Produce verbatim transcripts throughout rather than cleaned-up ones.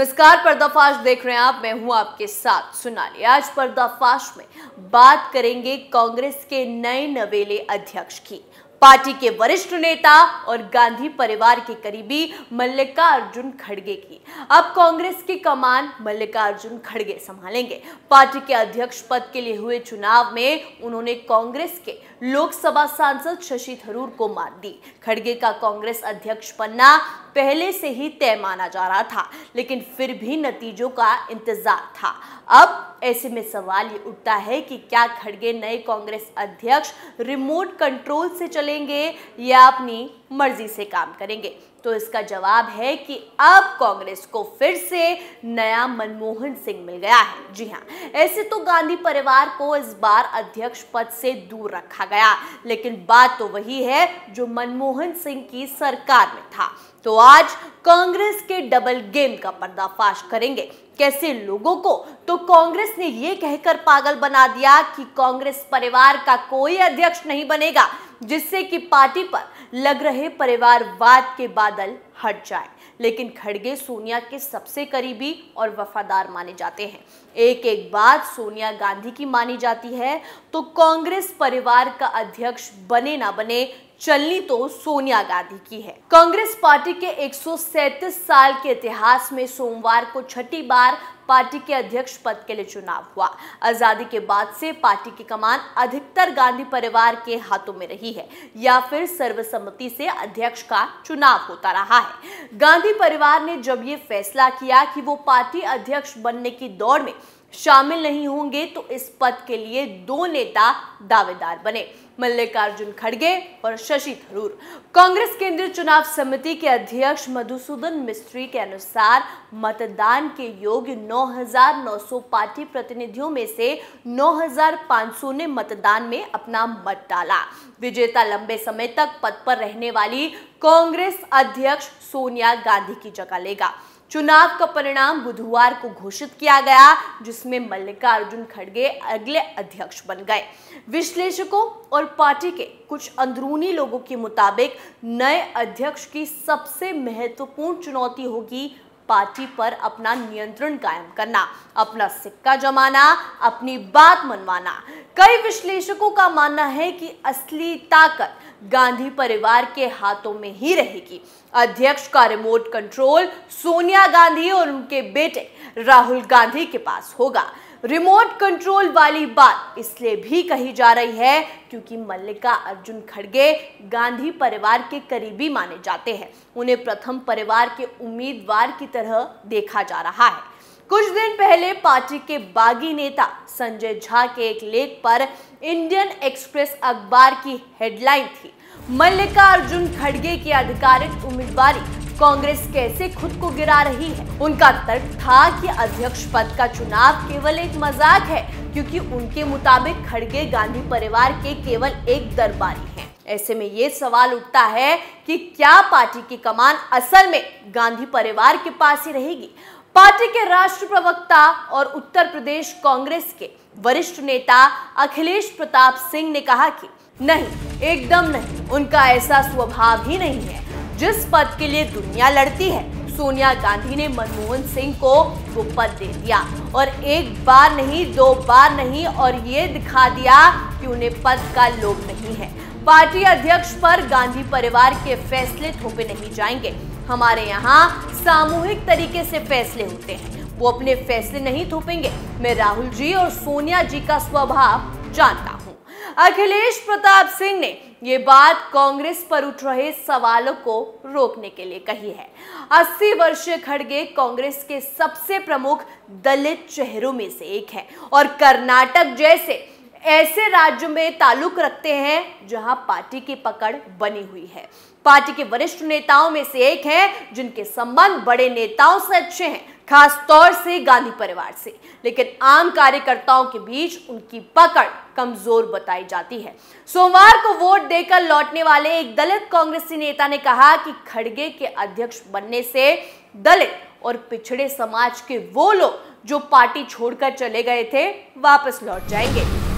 नमस्कार, पर्दाफाश देख रहे हैं आप। मैं हूं आपके साथ सोनाली। आज पर्दाफाश में बात करेंगे कांग्रेस के नए नवेले अध्यक्ष की, पार्टी के वरिष्ठ नेता और गांधी परिवार के करीबी मल्लिकार्जुन खड़गे की। अब कांग्रेस की कमान मल्लिकार्जुन खड़गे संभालेंगे। पार्टी के अध्यक्ष पद के लिए हुए चुनाव में उन्होंने कांग्रेस के लोकसभा सांसद शशि थरूर को मात दी। खड़गे का कांग्रेस अध्यक्ष बनना पहले से ही तय माना जा रहा था, लेकिन फिर भी नतीजों का इंतजार था। अब ऐसे में सवाल ये उठता है कि क्या खड़गे नए कांग्रेस अध्यक्ष रिमोट कंट्रोल से चलेंगे या अपनी मर्जी से काम करेंगे? तो इसका जवाब है कि अब कांग्रेस को फिर से नया मनमोहन सिंह मिल गया है। जी हाँ, ऐसे तो गांधी परिवार को इस बार अध्यक्ष पद से दूर रखा गया, लेकिन बात तो वही है जो मनमोहन सिंह की सरकार में था। तो आज कांग्रेस के डबल गेम का पर्दाफाश करेंगे। कैसे लोगों को तो कांग्रेस ने यह कहकर पागल बना दिया कि कांग्रेस परिवार का कोई अध्यक्ष नहीं बनेगा, जिससे कि पार्टी पर लग रहे परिवारवाद के बादल हट जाए। लेकिन खड़गे सोनिया के सबसे करीबी और वफादार माने जाते हैं। एक एक बात सोनिया गांधी की मानी जाती है, तो कांग्रेस परिवार का अध्यक्ष बने ना बने, चलनी तो सोनिया गांधी की है। कांग्रेस पार्टी के एक सौ सैंतीस साल के इतिहास में सोमवार को छठी बार पार्टी के अध्यक्ष पद के लिए चुनाव हुआ। आजादी के बाद से पार्टी की कमान अधिकतर गांधी परिवार के हाथों में रही है, या फिर सर्वसम्मति से अध्यक्ष का चुनाव होता रहा है। गांधी परिवार ने जब ये फैसला किया कि वो पार्टी अध्यक्ष बनने की दौड़ में शामिल नहीं होंगे, तो इस पद के लिए दो नेता दावेदार बने, मल्लिकार्जुन खड़गे और शशि थरूर। कांग्रेस केंद्रीय चुनाव समिति के अध्यक्ष मधुसूदन मिस्त्री के अनुसार मतदान के योग्य नौ हज़ार नौ सौ पार्टी प्रतिनिधियों में से नौ हज़ार पाँच सौ ने मतदान में अपना मत डाला। विजेता लंबे समय तक पद पर रहने वाली कांग्रेस अध्यक्ष सोनिया गांधी की जगह लेगा। चुनाव का परिणाम बुधवार को घोषित किया गया, जिसमें मल्लिकार्जुन खड़गे अगले अध्यक्ष बन गए। विश्लेषकों और पार्टी के कुछ अंदरूनी लोगों के मुताबिक नए अध्यक्ष की सबसे महत्वपूर्ण चुनौती होगी पार्टी पर अपना नियंत्रण कायम करना, अपना सिक्का जमाना, अपनी बात मनवाना। कई विश्लेषकों का मानना है कि असली ताकत गांधी परिवार के हाथों में ही रहेगी। अध्यक्ष का रिमोट कंट्रोल सोनिया गांधी और उनके बेटे राहुल गांधी के पास होगा। रिमोट कंट्रोल वाली बात इसलिए भी कही जा रही है क्योंकि मल्लिकार्जुन खड़गे गांधी परिवार के करीबी माने जाते हैं। उन्हें प्रथम परिवार के उम्मीदवार की तरह देखा जा रहा है। कुछ दिन पहले पार्टी के बागी नेता संजय झा के एक लेख पर इंडियन एक्सप्रेस अखबार की हेडलाइन थी, मल्लिकार्जुन खड़गे की आधिकारिक उम्मीदवारी कांग्रेस कैसे खुद को गिरा रही है। उनका तर्क था कि अध्यक्ष पद का चुनाव केवल एक मजाक है, क्योंकि उनके मुताबिक खड़गे गांधी परिवार के केवल एक दरबारी हैं। ऐसे में ये सवाल उठता है कि क्या पार्टी की कमान असल में गांधी परिवार के पास ही रहेगी? पार्टी के राष्ट्रीय प्रवक्ता और उत्तर प्रदेश कांग्रेस के वरिष्ठ नेता अखिलेश प्रताप सिंह ने कहा कि नहीं, एकदम नहीं, उनका ऐसा स्वभाव ही नहीं है। जिस पद के लिए दुनिया लड़ती है, सोनिया गांधी ने मनमोहन सिंह को वो पद दे दिया, और एक बार नहीं, दो बार नहीं, और ये दिखा दिया कि उन्हें पद का लोभ नहीं है। पार्टी अध्यक्ष पर गांधी परिवार के फैसले थोपे नहीं जाएंगे। हमारे यहाँ सामूहिक तरीके से फैसले होते हैं, वो अपने फैसले नहीं थोपेंगे। मैं राहुल जी और सोनिया जी का स्वभाव जानता हूँ। अखिलेश प्रताप सिंह ने ये बात कांग्रेस पर उठ रहे सवालों को रोकने के लिए कही है। अस्सी वर्षीय खड़गे कांग्रेस के सबसे प्रमुख दलित चेहरों में से एक है, और कर्नाटक जैसे ऐसे राज्यों में ताल्लुक रखते हैं जहां पार्टी की पकड़ बनी हुई है। पार्टी के वरिष्ठ नेताओं में से एक हैं जिनके संबंध बड़े नेताओं से अच्छे हैं, खास तौर से गांधी परिवार से, लेकिन आम कार्यकर्ताओं के बीच उनकी पकड़ कमजोर बताई जाती है। सोमवार को वोट देकर लौटने वाले एक दलित कांग्रेसी नेता ने कहा कि खड़गे के अध्यक्ष बनने से दलित और पिछड़े समाज के वो लोग जो पार्टी छोड़कर चले गए थे, वापस लौट जाएंगे।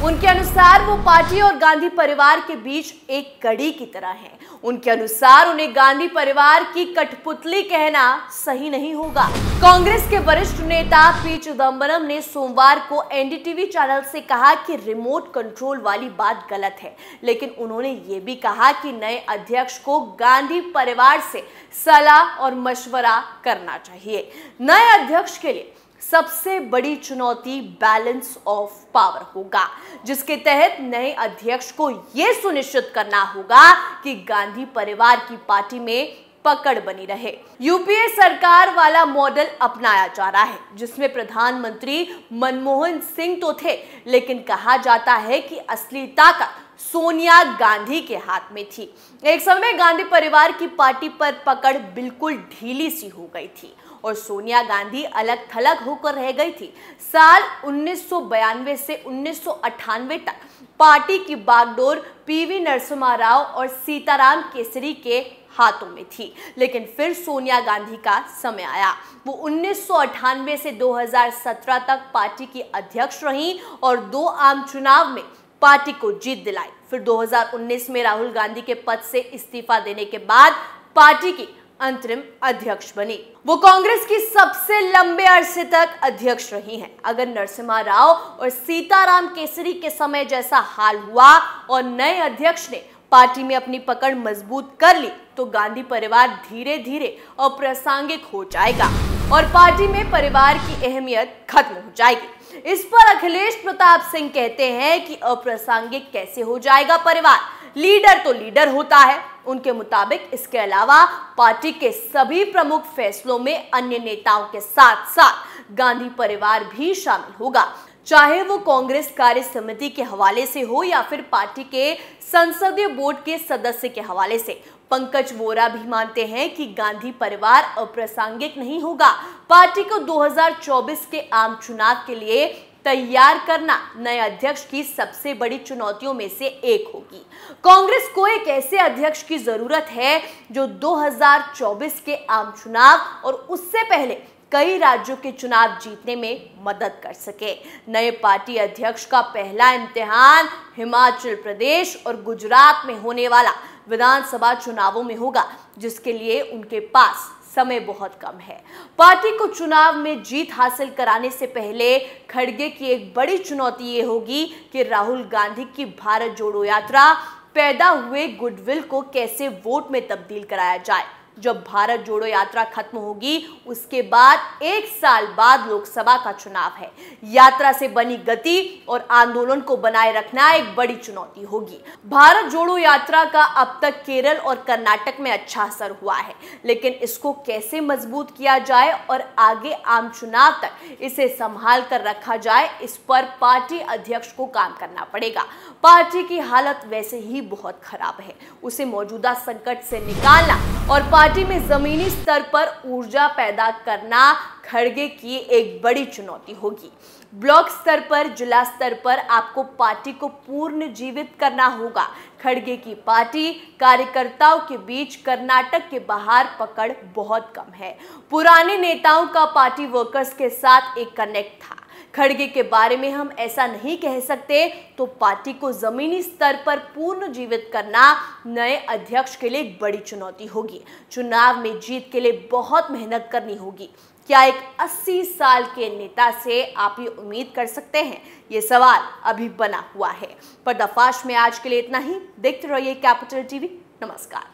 उनके अनुसार वो पार्टी और गांधी परिवार के बीच एक कड़ी की तरह है। उनके अनुसार उन्हें गांधी परिवार की कठपुतली कहना सही नहीं होगा। कांग्रेस के वरिष्ठ नेता पी चिदंबरम ने सोमवार को एनडीटीवी चैनल से कहा कि रिमोट कंट्रोल वाली बात गलत है, लेकिन उन्होंने ये भी कहा कि नए अध्यक्ष को गांधी परिवार से सलाह और मशवरा करना चाहिए। नए अध्यक्ष के लिए सबसे बड़ी चुनौती बैलेंस ऑफ पावर होगा, जिसके तहत नए अध्यक्ष को यह सुनिश्चित करना होगा कि गांधी परिवार की पार्टी में पकड़ बनी रहे। यूपीए सरकार वाला मॉडल अपनाया जा रहा है, जिसमें प्रधानमंत्री मनमोहन सिंह तो थे, लेकिन कहा जाता है कि असली ताकत सोनिया गांधी के हाथ में थी। एक समय गांधी परिवार की पार्टी पर पकड़ बिल्कुल ढीली सी हो गई थी और सोनिया गांधी अलग थलग होकर रह गई थी। साल उन्नीस सौ बयानवे से उन्नीस सौ अट्ठानवे तक पार्टी की बागडोर पीवी नरसिम्हा राव और सीताराम केसरी के हाथों में थी, लेकिन फिर सोनिया गांधी का समय आया। वो उन्नीस सौ अट्ठानवे से दो हज़ार सत्रह तक पार्टी की अध्यक्ष रहीं और दो आम चुनाव में पार्टी को जीत दिलाई। फिर दो हज़ार उन्नीस में राहुल गांधी के पद से इस्तीफा देने के बाद पार्टी की अंतरिम अध्यक्ष बनी। वो कांग्रेस की सबसे लंबे अरसे तक अध्यक्ष रही हैं। अगर नरसिम्हा राव और सीताराम केसरी के समय जैसा हाल हुआ और नए अध्यक्ष ने पार्टी में अपनी पकड़ मजबूत कर ली, तो गांधी परिवार धीरे धीरे अप्रासंगिक हो जाएगा और पार्टी में परिवार की अहमियत खत्म हो जाएगी। इस पर अखिलेश प्रताप सिंह कहते हैं कि अप्रासंगिक कैसे हो जाएगा परिवार, लीडर तो लीडर होता है। उनके मुताबिक इसके अलावा पार्टी के सभी प्रमुख फैसलों में अन्य नेताओं के साथ साथ गांधी परिवार भी शामिल होगा, चाहे वो कांग्रेस कार्य समिति के हवाले से हो या फिर पार्टी के संसदीय बोर्ड के सदस्य के हवाले से। पंकज वोरा भी मानते हैं कि गांधी परिवार अप्रासंगिक नहीं होगा। पार्टी को दो हज़ार चौबीस के आम चुनाव के लिए तैयार करना नए अध्यक्ष की सबसे बड़ी चुनौतियों में से एक होगी। कांग्रेस को एक ऐसे अध्यक्ष की जरूरत है जो दो हज़ार चौबीस के आम चुनाव और उससे पहले कई राज्यों के चुनाव जीतने में मदद कर सके। नए पार्टी अध्यक्ष का पहला इम्तिहान हिमाचल प्रदेश और गुजरात में होने वाला विधानसभा चुनावों में होगा, जिसके लिए उनके पास समय बहुत कम है। पार्टी को चुनाव में जीत हासिल कराने से पहले खड़गे की एक बड़ी चुनौती ये होगी कि राहुल गांधी की भारत जोड़ो यात्रा पैदा हुए गुडविल को कैसे वोट में तब्दील कराया जाए। जब भारत जोड़ो यात्रा खत्म होगी, उसके बाद एक साल बाद लोकसभा का चुनाव है। यात्रा से बनी गति और आंदोलन को बनाए रखना एक बड़ी चुनौती होगी। भारत जोड़ो यात्रा का अब तक केरल और कर्नाटक में अच्छा असर हुआ है, लेकिन इसको कैसे मजबूत किया जाए और आगे आम चुनाव तक इसे संभाल कर रखा जाए, इस पर पार्टी अध्यक्ष को काम करना पड़ेगा। पार्टी की हालत वैसे ही बहुत खराब है, उसे मौजूदा संकट से निकालना और पार्टी में जमीनी स्तर पर ऊर्जा पैदा करना खड़गे की एक बड़ी चुनौती होगी। ब्लॉक स्तर पर, जिला स्तर पर आपको पार्टी को पूर्ण जीवित करना होगा। खड़गे की पार्टी कार्यकर्ताओं के बीच कर्नाटक के बाहर पकड़ बहुत कम है। पुराने नेताओं का पार्टी वर्कर्स के साथ एक कनेक्ट था। खड़गे के बारे में हम ऐसा नहीं कह सकते, तो पार्टी को जमीनी स्तर पर पूर्ण जीवित करना नए अध्यक्ष के लिए एक बड़ी चुनौती होगी। चुनाव में जीत के लिए बहुत मेहनत करनी होगी। क्या एक अस्सी साल के नेता से आप ये उम्मीद कर सकते हैं? ये सवाल अभी बना हुआ है। पर्दाफाश में आज के लिए इतना ही। देखते रहिए कैपिटल टीवी। नमस्कार।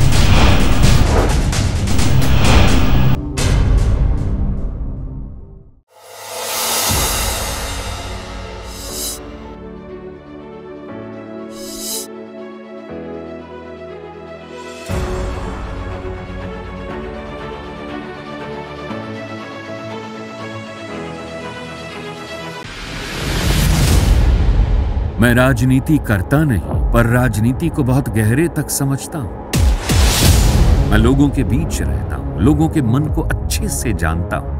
मैं राजनीति करता नहीं, पर राजनीति को बहुत गहरे तक समझता हूं। मैं लोगों के बीच रहता हूं, लोगों के मन को अच्छे से जानता हूं।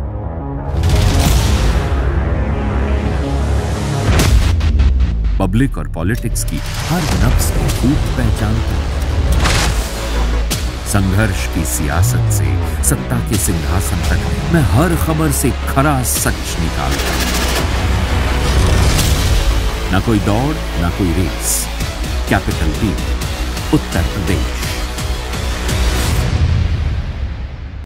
पब्लिक और पॉलिटिक्स की हर नब्ज को खूब पहचानता हूं। संघर्ष की सियासत से सत्ता के सिंहासन तक मैं हर खबर से खरा सच निकालता हूं। ना कोई दौड़, ना कोई रेस। कैपिटल बी, उत्तर प्रदेश।